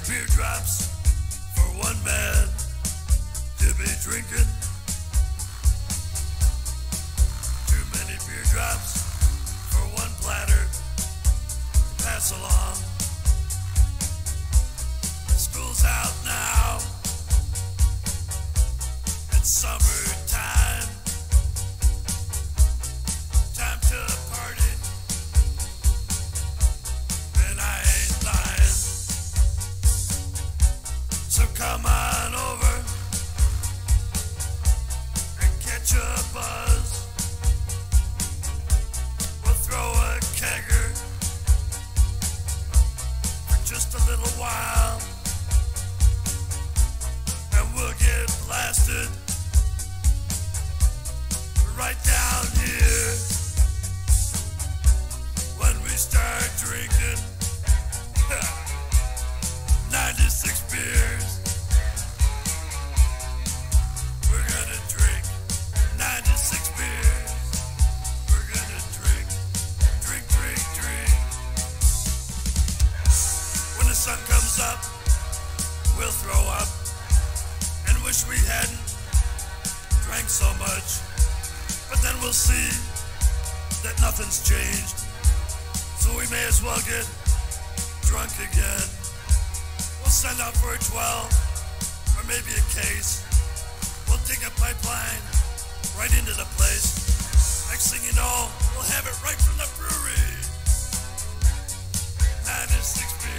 beer drops for one man to be drinking. Too many beer drops for one platter to pass along. School's out now. It's summertime. Time to party. And I ain't lying. So come on over and catch a buzz. We'll throw a kegger for just a little while, and we'll get blasted right down here when we start drinking 96 beers. We're gonna drink 96 beers. We're gonna drink, drink, drink, drink. When the sun comes up, we'll throw up and wish we hadn't drank so much. But then we'll see that nothing's changed, so we may as well get drunk again. We'll send out for a 12, or maybe a case. We'll dig a pipeline right into the place. Next thing you know, we'll have it right from the brewery. 96 beers.